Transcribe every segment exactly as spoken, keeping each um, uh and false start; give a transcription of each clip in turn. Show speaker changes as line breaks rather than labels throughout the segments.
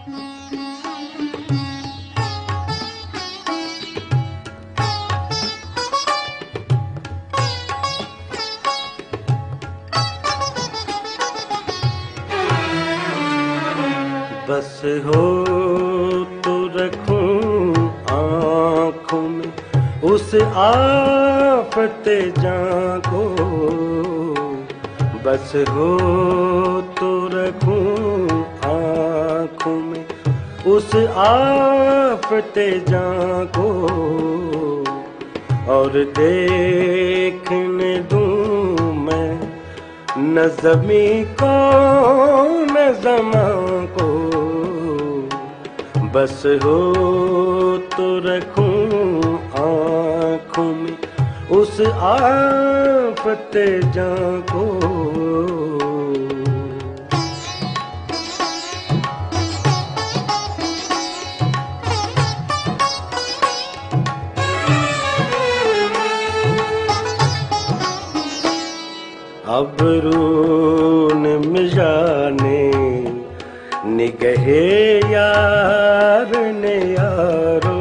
बस हो तो रखूं आँखों में उस आफते जां को, बस हो तो रखूं आँखों में उस आफते जां को, और देखने दूं मैं नज़मी को नज़मां को, बस हो तो रखूं आँखों में उस आफते जां को। अबरून मिजाने निगहे यार ने यारो,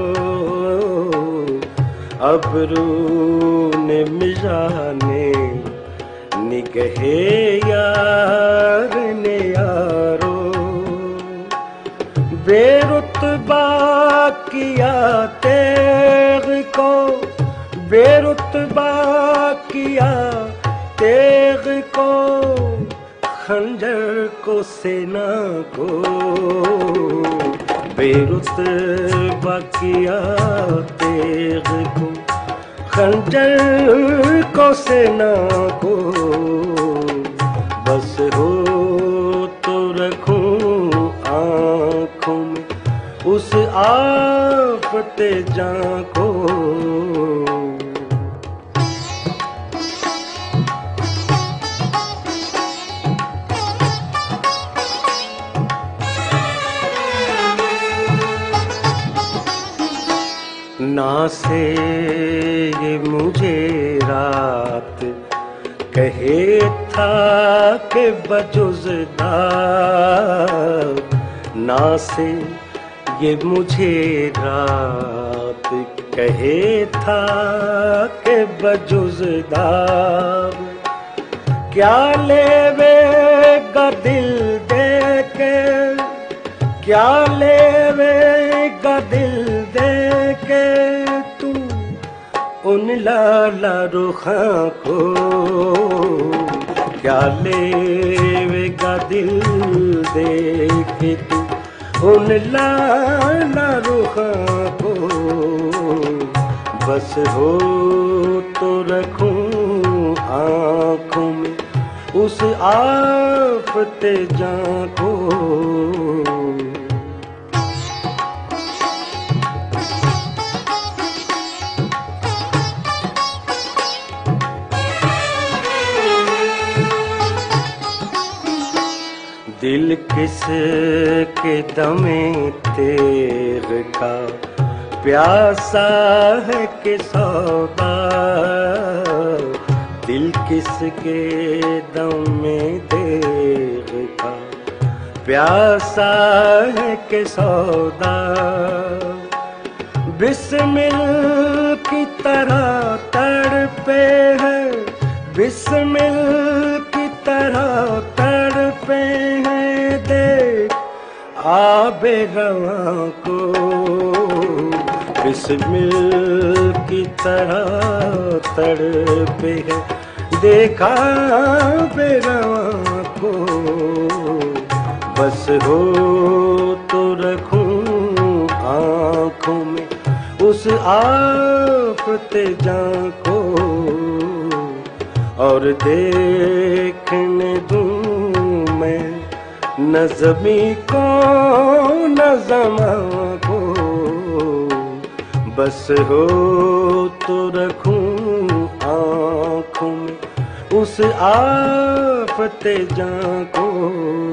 अबरून मिजाने निगहे यार ने यारो, बेरुतबा किया तेग को, बेरुतबा किया तेग को, खंजर को सेना को, बेरुतबा किया तेग को, खंजर को सेना को, बस हो तो रखूं आँखों में उस आफते जां को। ना से ये मुझे रात कहे था कि बजुज़दा, ना से ये मुझे रात कहे था कि बजुज़दा, क्या लेवेगा दिल दे के, क्या लेवेगा दिल दे के तू उन लाला रुखा को, क्या लेवेगा दिल दे के तू उन लाला रुखा को, बस हो तो रखूं आँखों में उस आफते जां को। दिल किस के दमे तेर का प्यासा है कि सौदा, दिल किस के दमे तेर का प्यासा है कि सौदा, बिस्मिल की तरह तड़पे है, बिस्मिल की तरह तड़पे हैं देख आबे रवां को, बिस्मिल की तरह तड़पे है देखा आबे रवां को, बस हो तो रखूं आँखों में उस आफते जां को, और देखने दूं मैं नज़मी को नज़मां को, बस हो तो रखूं आँखों में उस आफते जां को।